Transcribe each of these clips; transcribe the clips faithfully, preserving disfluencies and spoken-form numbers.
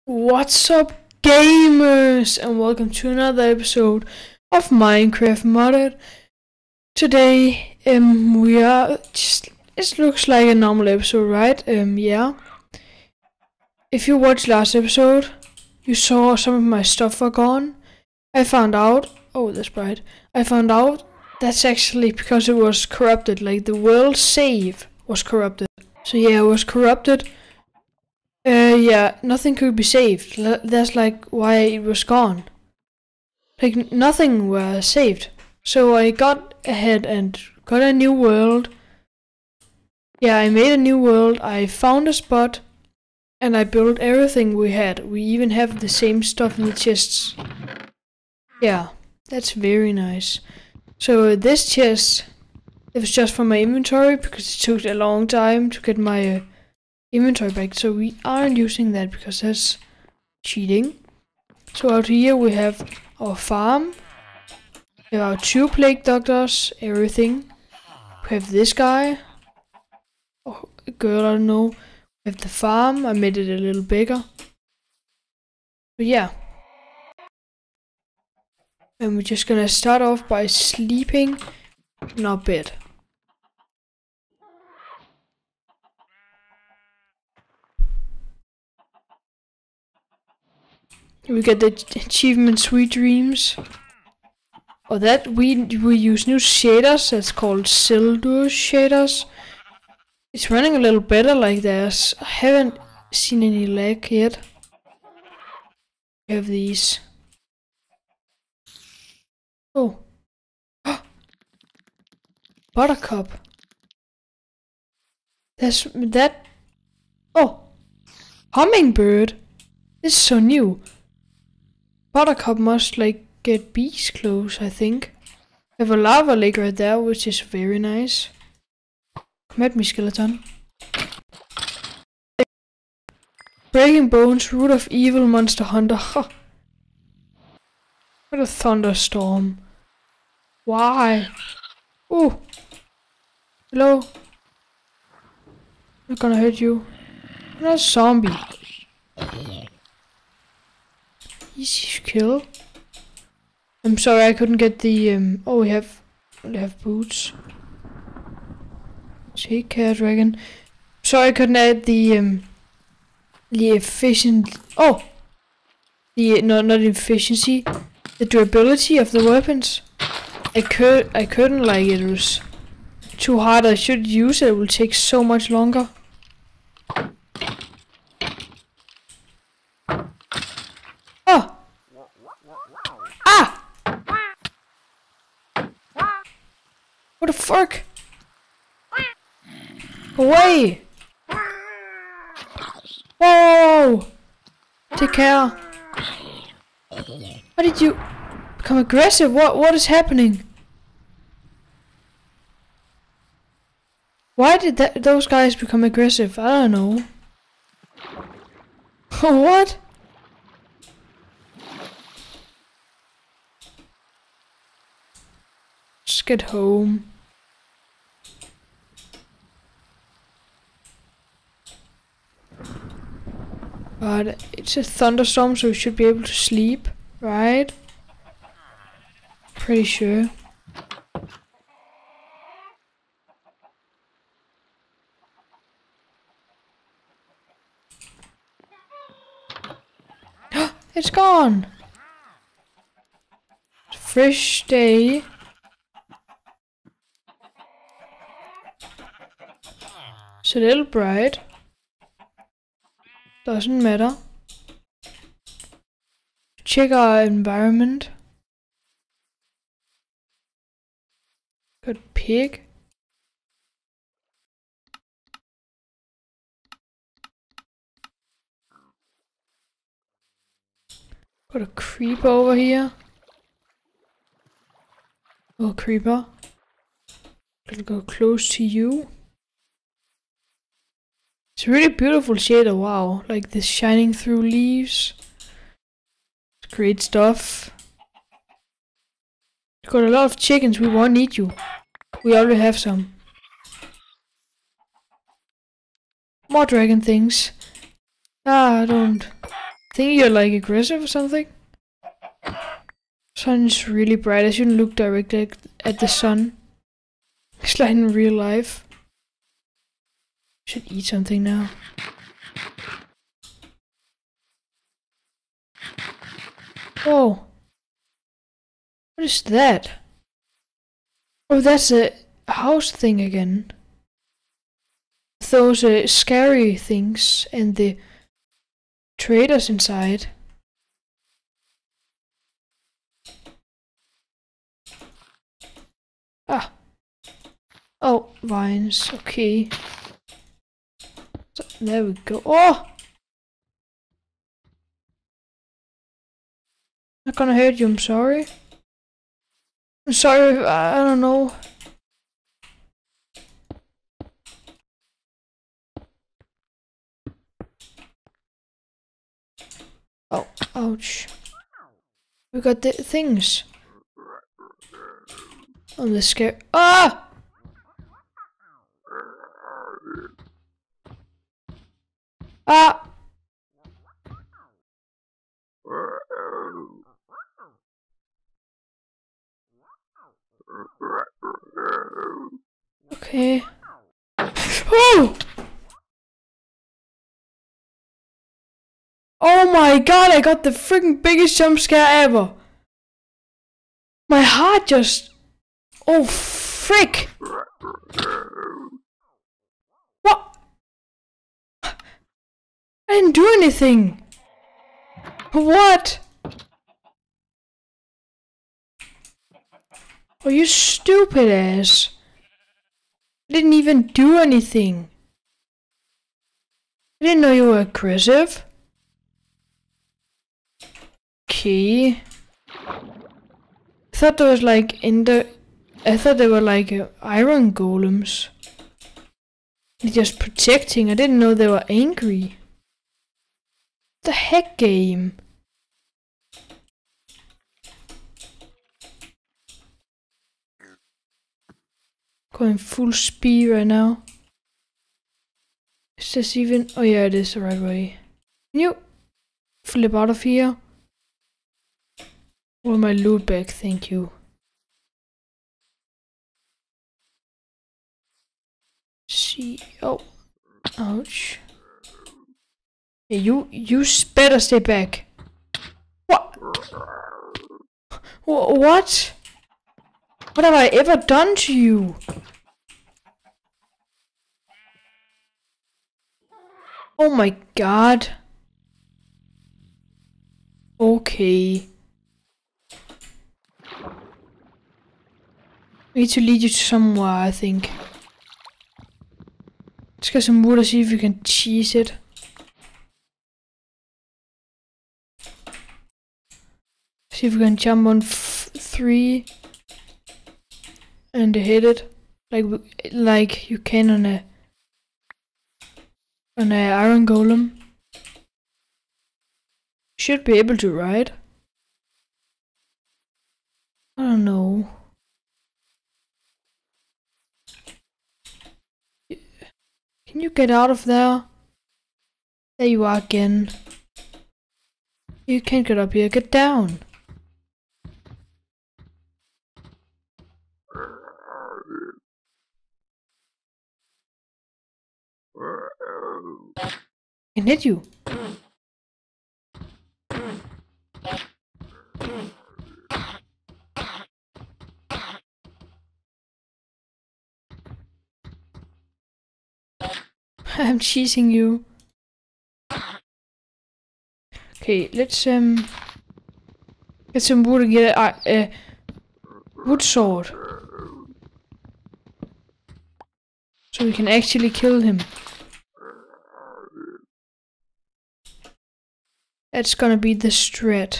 What's up, gamers, and welcome to another episode of Minecraft Modded. Today, um, we are just, it looks like a normal episode, right? Um, yeah. If you watched last episode, you saw some of my stuff were gone. I found out, oh, that's bright. I found out that's actually because it was corrupted, like the world save was corrupted. So yeah, it was corrupted. Uh, yeah, nothing could be saved. L that's like why it was gone. Like nothing was saved. So I got ahead and got a new world. Yeah, I made a new world. I found a spot and I built everything we had. We even have the same stuff in the chests. Yeah, that's very nice. So uh, this chest, it was just for my inventory because it took a long time to get my uh, inventory back, so we aren't using that because that's cheating. So out here we have our farm, we have our two plague doctors, everything. We have this guy, or a girl, I don't know. We have the farm, I made it a little bigger. But yeah. And we're just gonna start off by sleeping in our bed. We get the achievement Sweet Dreams. Oh, that we we use new shaders. That's called Sildur shaders. It's running a little better like this. I haven't seen any lag yet. We have these. Oh, Buttercup. That's that. Oh, Hummingbird. This is so new. Buttercup must like get bees clothes, I think. We have a lava lake right there, which is very nice. Come at me, skeleton. Breaking Bones, Root of Evil, Monster Hunter. Huh. What a thunderstorm. Why? Oh. Hello. I'm not gonna hurt you. I'm not a zombie. Easy kill. I'm sorry I couldn't get the um oh we have we have boots. Take care, dragon. Sorry I couldn't add the um the efficient oh the no not efficiency, the durability of the weapons. I could I couldn't like it, it was too hard. I should use it, it will take so much longer. Oh! Ah! What the fuck? Away! Whoa! Take care. Why did you become aggressive? What what is happening? Why did that those guys become aggressive? I don't know. What? Just get home. But it's a thunderstorm, so we should be able to sleep, right? Pretty sure. It's gone! Fresh day. It's a little bright. Doesn't matter. Check our environment. Got pig. Got a creeper over here. Oh, creeper. Gonna go close to you. It's a really beautiful shader, wow. Like this shining through leaves. It's great stuff. Got a lot of chickens, we won't need you. We already have some. More dragon things. Ah, I don't think you're like aggressive or something. Sun is really bright. I shouldn't look directly at the sun. It's like in real life. Should eat something now. Whoa. What is that? Oh, that's a house thing again. Those uh, scary things and the traders inside. Ah. Oh, vines. Okay. So, there we go. Oh! Not gonna hurt you, I'm sorry. I'm sorry, I, I don't know. Oh, ouch. We got the things. On the scare. Ah! Ah! Okay. Oh! Oh my god, I got the freaking biggest jump scare ever. My heart just... Oh, frick! What? I didn't do anything. What? Oh, you stupid ass. I didn't even do anything. I didn't know you were aggressive. Okay. I thought there was like in the... I thought they were like uh, iron golems. They're just protecting. I didn't know they were angry. What the heck, game? Going full speed right now. Is this even... Oh yeah, it is the right way. Can you flip out of here? Or my loot bag, thank you. See... Oh. Ouch. Hey, you... You better stay back. What? What? What have I ever done to you? Oh my god. Okay. We need to lead you to somewhere, I think. Let's get some wood and see if we can cheese it. See if we can jump on f three and hit it like like you can on a on a iron golem. Should be able to, right? I don't know. Can you get out of there? There you are again. You can't get up here. Get down. I can hit you. I'm cheesing you. Okay, let's um get some wood and get a, a wood sword, so we can actually kill him. That's gonna be the strat.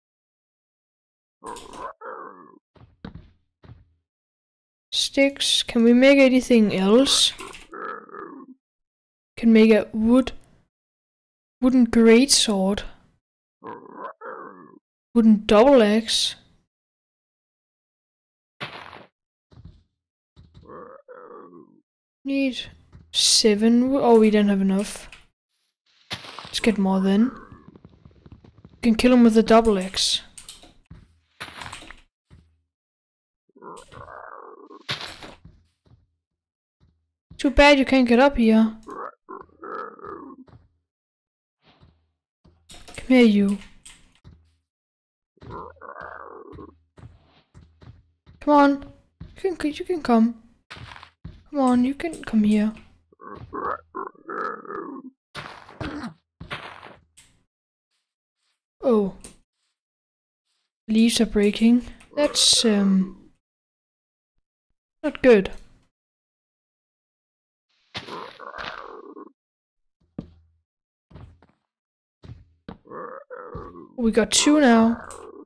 Sticks. Can we make anything else? Can make a wood wooden great sword. Wooden double axe. Need seven. Oh, we don't have enough. Let's get more then. can kill him with a double X. Too bad you can't get up here. Come here, you. Come on. You can, you can come. Come on, you can come here. Oh. Leaves are breaking. That's, um... not good. We got two now.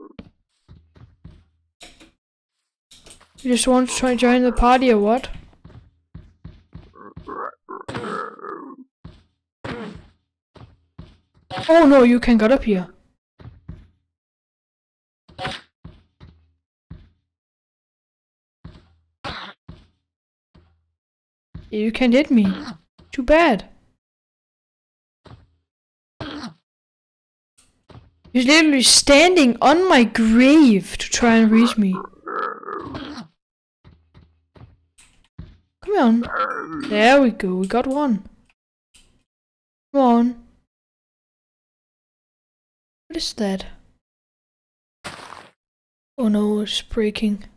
You just want to try and join the party or what? Oh no, you can't get up here. You can't hit me. Too bad. You're literally standing on my grave to try and reach me. Come on. There we go, we got one. Come on. What is that? Oh no, it's breaking.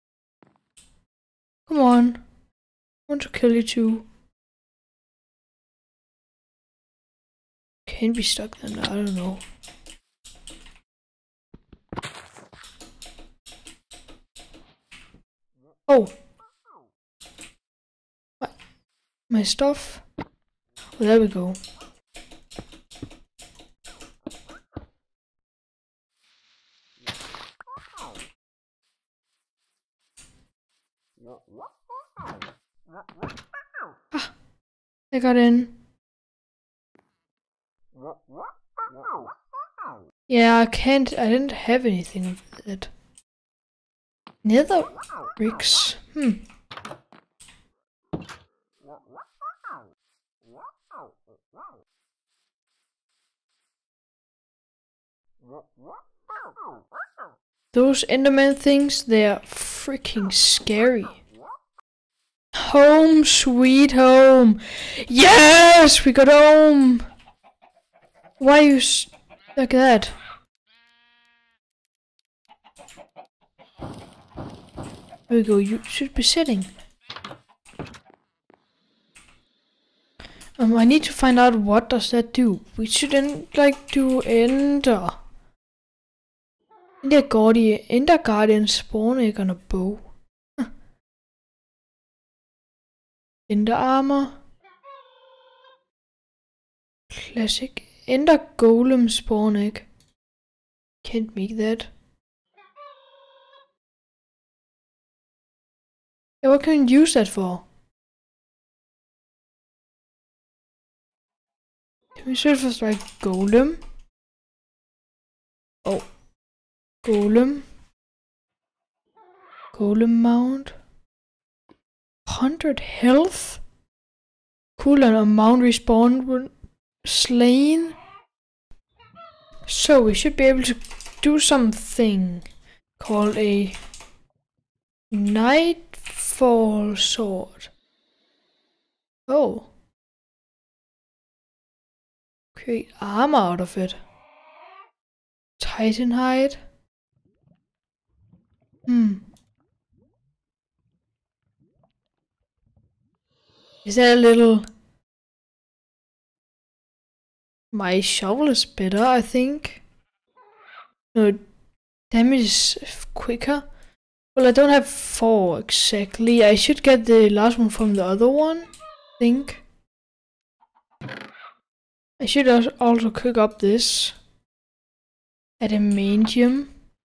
Come on. I want to kill you too. Can't be stuck then, I don't know. Oh. What? My stuff? Oh, there we go. Ah, I got in. Yeah, I can't, I didn't have anything of it. Nether bricks. Hmm. Those Enderman things, they're freaking scary. Home sweet home. Yes, we got home. Why are you s like that? There we go, you should be sitting. Um, I need to find out what does that do. We shouldn't like to enter. Ender Guardian, Ender Guardian spawn egg on a bow. Huh. Ender armor. Classic. Ender Golem spawn egg. Can't make that. Yeah, what can you use that for? Can we search for like golem? Oh. Golem. Golem mount. one hundred health. Cool, and a mount respawn when slain. So we should be able to do something called a Nightfall sword. Oh. Create armor out of it. Titanhide. Hmm. Is that a little... My shovel is better, I think. No, damage is quicker. Well, I don't have four exactly. I should get the last one from the other one, I think. I should also cook up this adamantium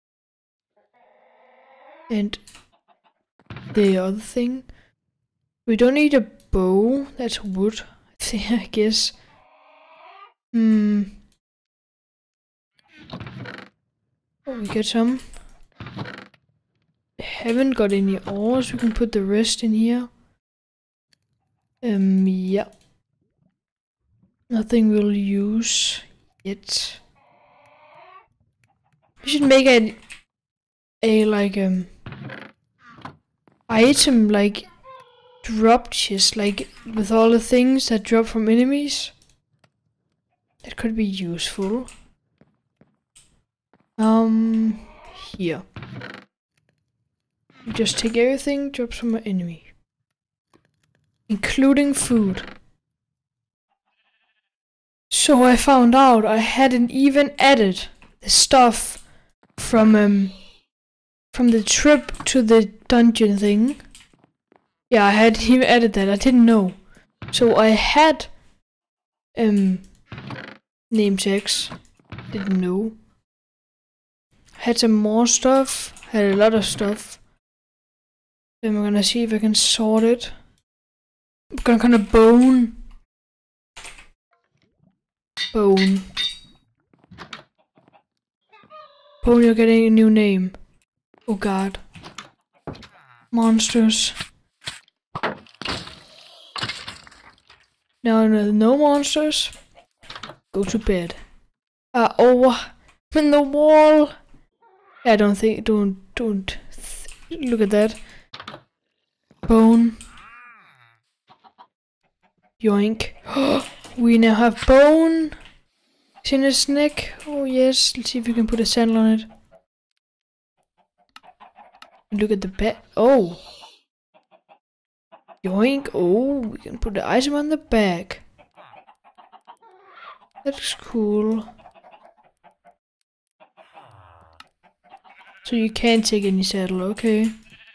and the other thing. We don't need a bow. That's wood, I think. I guess. Hmm. Oh, we get some. Haven't got any ores. We can put the rest in here. Um. Yeah. Nothing we'll use yet. We should make a a like um item like drop chest, like with all the things that drop from enemies. That could be useful. Um, here. You just take everything drops from an enemy, including food. So I found out I hadn't even added the stuff from um from the trip to the dungeon thing. Yeah, I hadn't even added that. I didn't know. So I had um name tags. Didn't know. Had some more stuff. Had a lot of stuff. Then we're gonna see if I can sort it. I'm gonna kind of bone. Bone. Bone, you're getting a new name. Oh god. Monsters. Now no, no monsters. Go to bed. Uh oh, I'm in the wall. I don't think. Don't don't th look at that. Bone. Yoink. We now have bone. It's in his neck. Oh yes. Let's see if we can put a sandal on it. Look at the bed. Oh. Yoink. Oh, we can put the item on the back. That's cool. So you can't take any saddle, okay.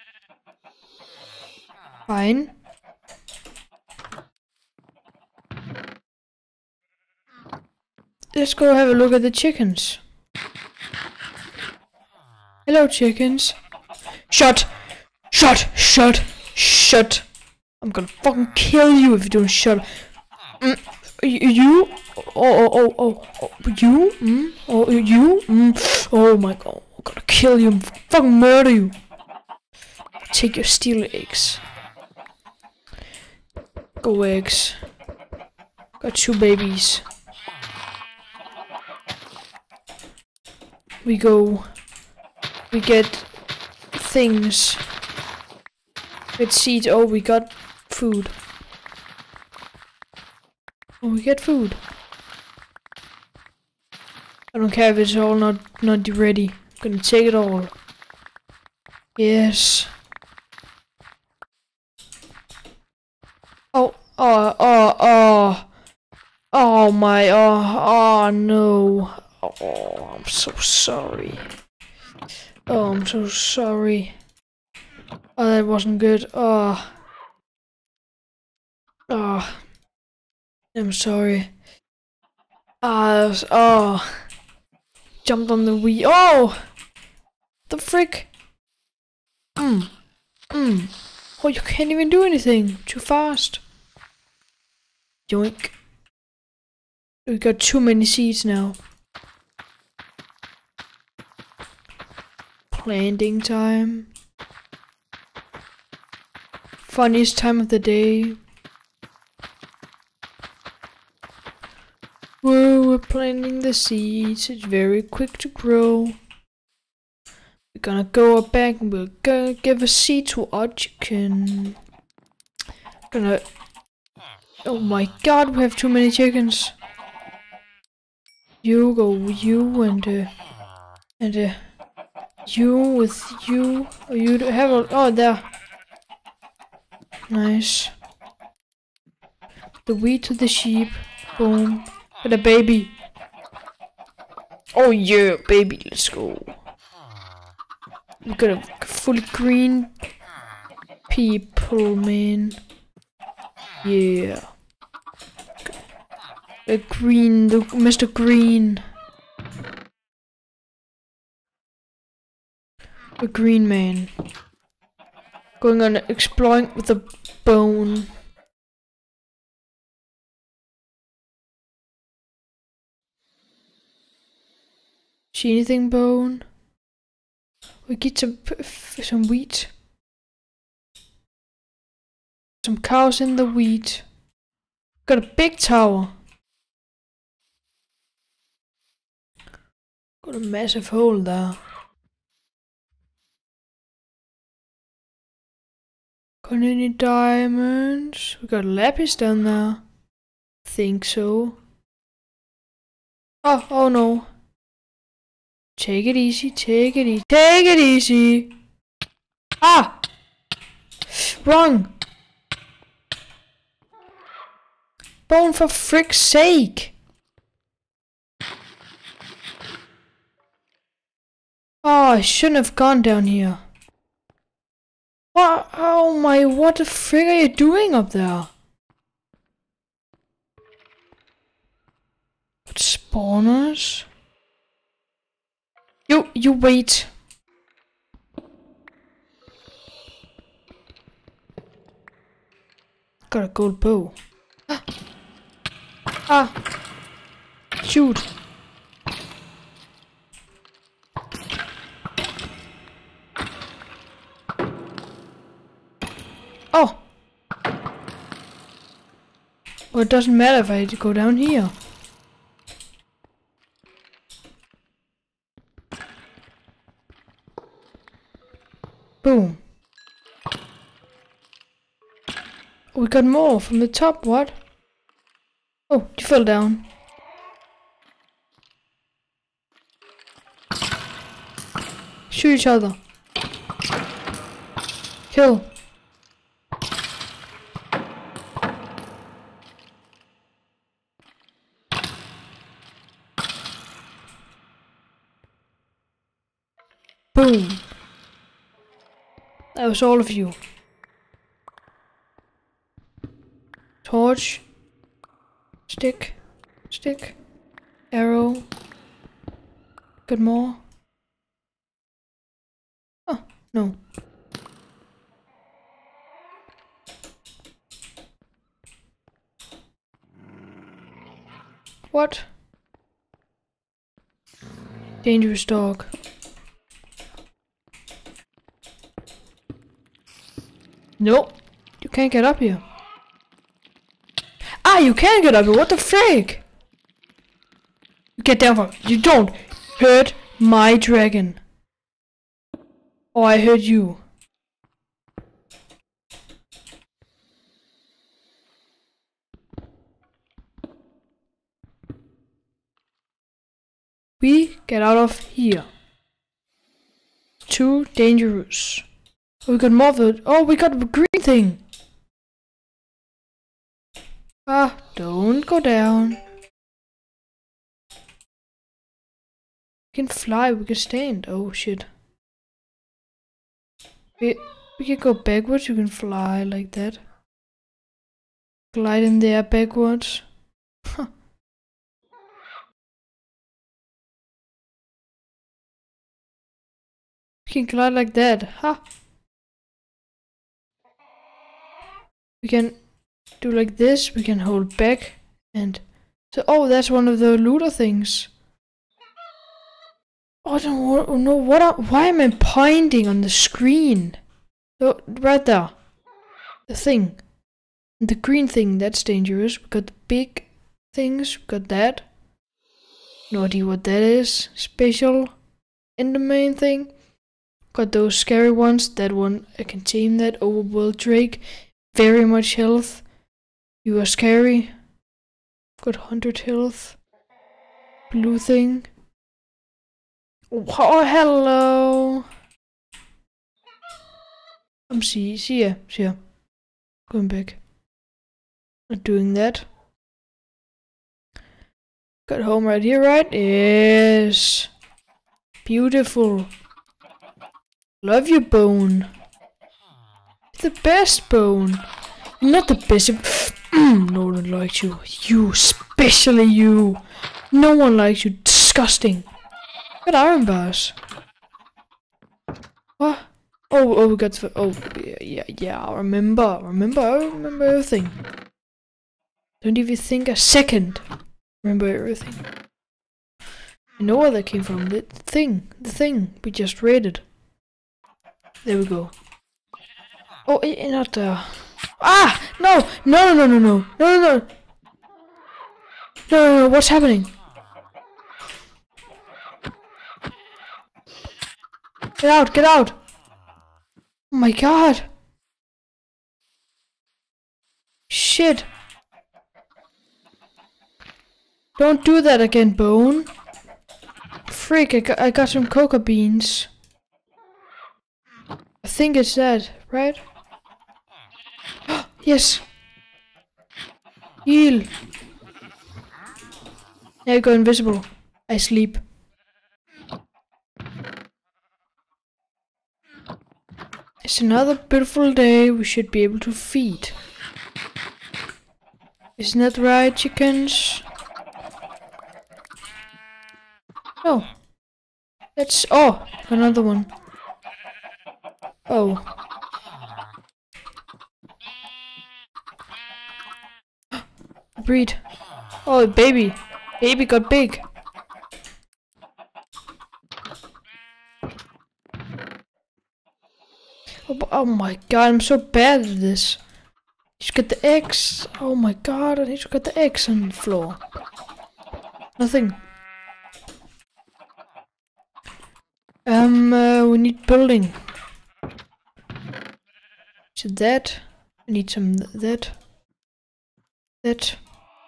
Fine. Let's go have a look at the chickens. Hello, chickens. Shut! Shut! Shut! Shut! I'm gonna fucking kill you if you don't shut. Mm. You? Oh, oh, oh, oh, oh, you? Mm? Oh, you? Mm? Oh my god, I'm gonna kill you, fucking murder you. Take your steel eggs. Go eggs. Got two babies. We go. We get things. Let's see. Oh, we got food. Oh, we get food. I don't care if it's all not not ready. I'm gonna take it all. Yes. Oh, oh, oh, oh. Oh my, oh, oh no. Oh, I'm so sorry. Oh, I'm so sorry. Oh, that wasn't good. Oh. Oh. I'm sorry. Ah, uh, oh. Jumped on the wheel. Oh! The frick? Mm. Mm. Oh, you can't even do anything. Too fast. Yoink. We got too many seeds now. Planting time. Funniest time of the day. Whoa, we're planting the seeds. It's very quick to grow. We're gonna go back and we're gonna give a seed to our chicken. Gonna. Oh my god, we have too many chickens. You go, you and uh, and uh, you with you. Oh, you have a. Oh, there. Nice. The wheat to the sheep. Boom. With a baby. Oh yeah, baby, let's go. We got a fully green people, man. Yeah. The green, the Mister Green. A green man. Going on exploring with a bone. See anything, bone? We get some some wheat. Some cows in the wheat. Got a big tower. Got What a massive hole there. Got any diamonds? We got lapis down there. Think so. Oh, oh no. Take it easy, take it easy, take it easy. Ah! Wrong. Bone, for frick's sake. Oh, I shouldn't have gone down here. What? Oh my, what the frick are you doing up there? What spawners? You, you wait. Got a gold bow. Ah. Ah. Shoot. Oh. Well, it doesn't matter if I go down here. Boom. We got more from the top, what? Oh, you fell down. Shoot each other. Kill. Boom. That was all of you. Torch. Stick. Stick. Arrow. Good more. Oh, no. What? Dangerous dog. Nope. You can't get up here. Ah, you can get up here. What the frick? Get down from. You don't hurt my dragon. Oh, I hurt you. We get out of here. Too dangerous. We got more of it. Oh, we got a green thing. Ah, don't go down. We can fly, we can stand. Oh shit. We, we can go backwards, you can fly like that. Glide in the air backwards. Huh. We can glide like that. Ha! Huh. We can do like this, we can hold back and so oh, that's one of the looter things. Oh, I don't know what are, why am I pointing on the screen? So right there. The thing. The green thing, that's dangerous. We got the big things, we got that. No idea what that is. Special in the main thing. Got those scary ones. That one I can tame that. Overworld Drake. Very much health. You are scary. Got one hundred health. Blue thing. Oh, hello. I'm see, see ya, see ya. Going back. Not doing that. Got home right here, right? Yes. Beautiful. Love you, Bone. The best, Bone. Not the best. No one likes you. You, especially you. No one likes you. Disgusting. Got iron bars. What? Oh, oh, we got. Oh, yeah, yeah, yeah. I remember. Remember. I remember everything. Don't even think a second. Remember everything. I know where that came from. The thing. The thing. We just raided. There we go. Oh, not there. Ah! No! No, no, no, no, no. No, no, no. No, no, no. What's happening? Get out, get out! Oh my god! Shit! Don't do that again, Bone. Freak, I got, I got some coca beans. I think it's that, right? Yes! Heal! Now you go invisible. I sleep. It's another beautiful day. We should be able to feed. Isn't that right, chickens? Oh. That's... Oh! Another one. Oh. Breed. Oh, baby. Baby got big. Oh, oh my god, I'm so bad at this. Just get the eggs. Oh my god, I need to get the eggs on the floor. Nothing. Um, uh, we need building. So that. I need some that. That.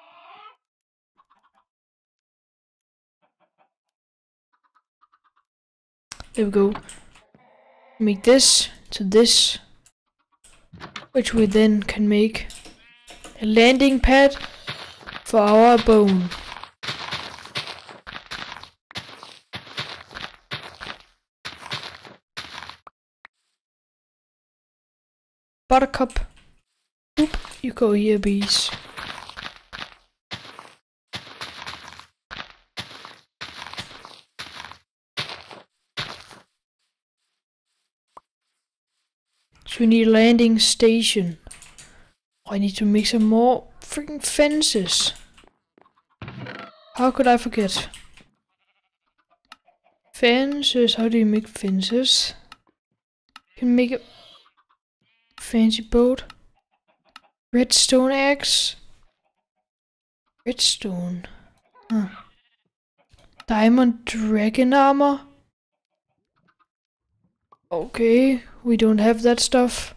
There we go. Make this to this, which we then can make a landing pad for our bone. Buttercup, oop, you go here, bees. So we need a landing station. Oh, I need to make some more freaking fences. How could I forget? Fences, how do you make fences? You can make a fancy boat. Redstone axe. Redstone. Huh. Diamond dragon armor. Okay, we don't have that stuff.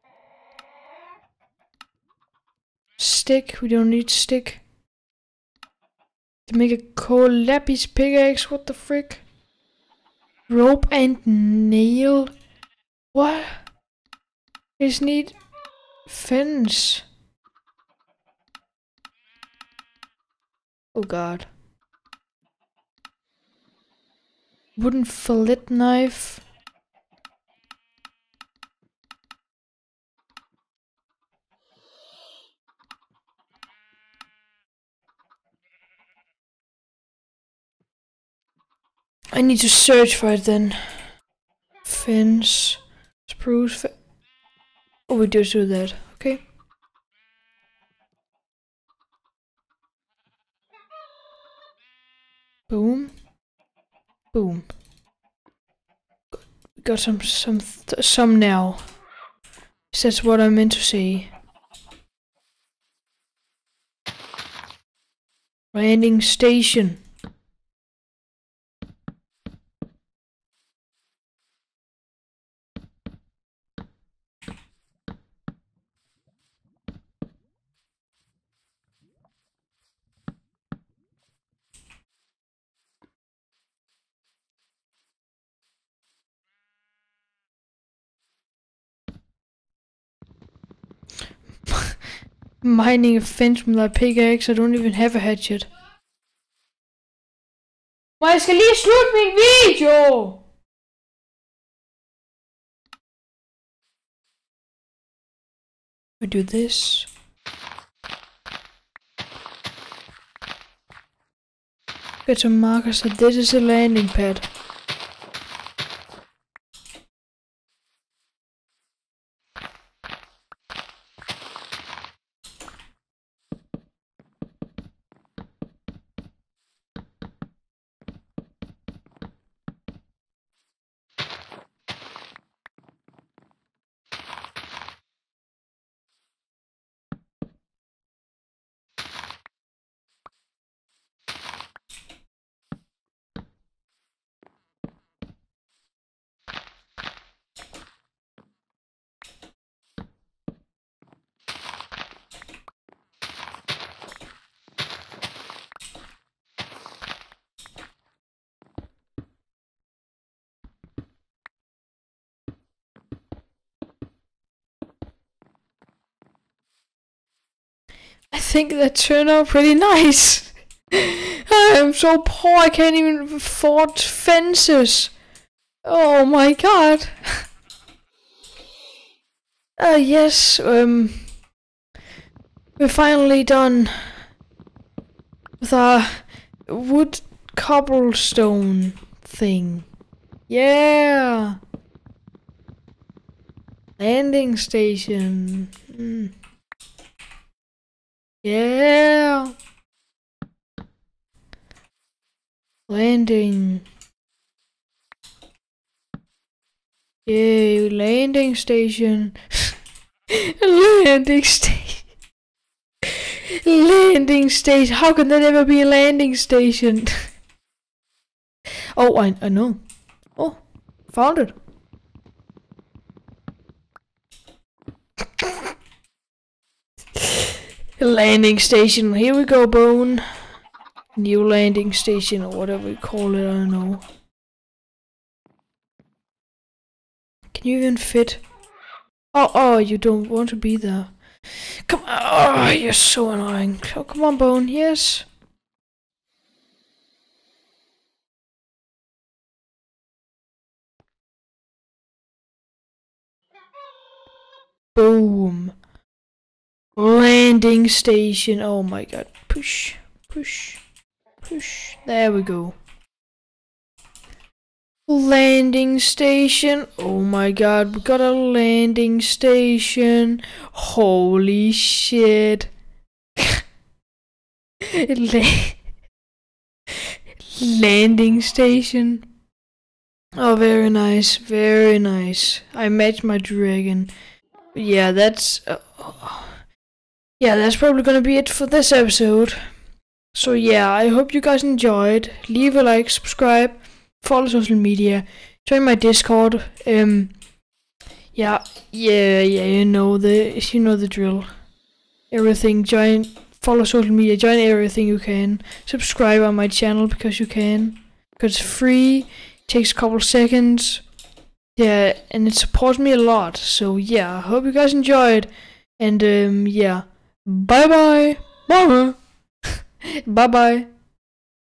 Stick, we don't need stick. To make a coal lapis pickaxe, what the frick? Rope and nail. What? Just need fence. Oh god. Wooden fillet knife. I need to search for it then. Fence. Spruce. Fe oh, we just do that. Okay. Boom. Boom. Got some some th some now. That's what I meant to say. Landing station. Mining a fence with my pickaxe. I don't even have a hatchet. Men jeg skal lige slutte min video! We do this. Get some markers that this is a landing pad. I think that turned out pretty nice. I am so poor I can't even afford fences. Oh my god. Uh, yes, um, we're finally done with our wood cobblestone thing. Yeah! Landing station. Mm. Yeah! Landing. Yay, landing station. Landing station. Landing station. How can there never be a landing station? Oh, I, I know. Oh, found it. Landing station. Here we go, Bone. New landing station, or whatever we call it, I don't know. Can you even fit? Oh, oh, you don't want to be there. Come on. Oh, you're so annoying. Oh, come on, Bone. Yes. Boom. Landing station. Oh my god. Push, push, push. There we go. Landing station. Oh my god, we got a landing station. Holy shit. La landing station. Oh, very nice, very nice. I matched my dragon. Yeah, that's... Uh, yeah, that's probably gonna be it for this episode. So yeah, I hope you guys enjoyed. Leave a like, subscribe, follow social media, join my Discord. Um, yeah, yeah, yeah. You know the, you know the drill. Everything. Join, follow social media. Join everything you can. Subscribe on my channel because you can. Because it's free. Takes a couple seconds. Yeah, and it supports me a lot. So yeah, I hope you guys enjoyed. And um, yeah, bye bye. Bye bye. Bye bye.